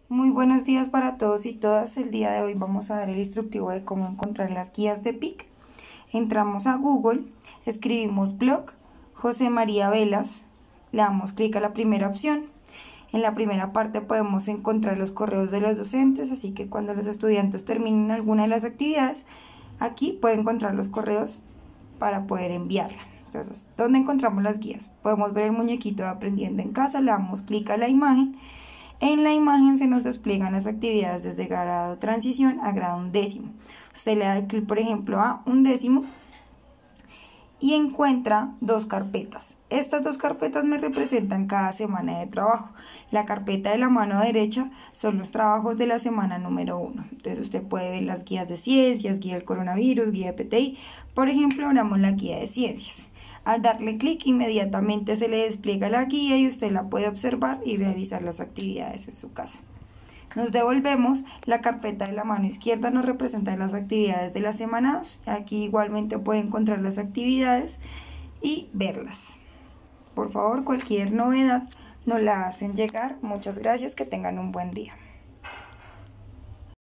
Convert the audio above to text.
Muy buenos días para todos y todas. El día de hoy vamos a dar el instructivo de cómo encontrar las guías de PIC. Entramos a Google, escribimos blog José María Velas, le damos clic a la primera opción. En la primera parte podemos encontrar los correos de los docentes, así que cuando los estudiantes terminen alguna de las actividades, aquí pueden encontrar los correos para poder enviarla. Entonces, ¿dónde encontramos las guías? Podemos ver el muñequito de Aprendiendo en Casa, le damos clic a la imagen. En la imagen se nos despliegan las actividades desde grado transición a grado undécimo. Usted le da clic, por ejemplo, a undécimo y encuentra dos carpetas. Estas dos carpetas me representan cada semana de trabajo. La carpeta de la mano derecha son los trabajos de la semana número 1. Entonces usted puede ver las guías de ciencias, guía del coronavirus, guía de PTI. Por ejemplo, abramos la guía de ciencias. Al darle clic, inmediatamente se le despliega la guía y usted la puede observar y realizar las actividades en su casa. Nos devolvemos, la carpeta de la mano izquierda nos representa las actividades de la semana 2. Aquí igualmente puede encontrar las actividades y verlas. Por favor, cualquier novedad nos la hacen llegar. Muchas gracias, que tengan un buen día.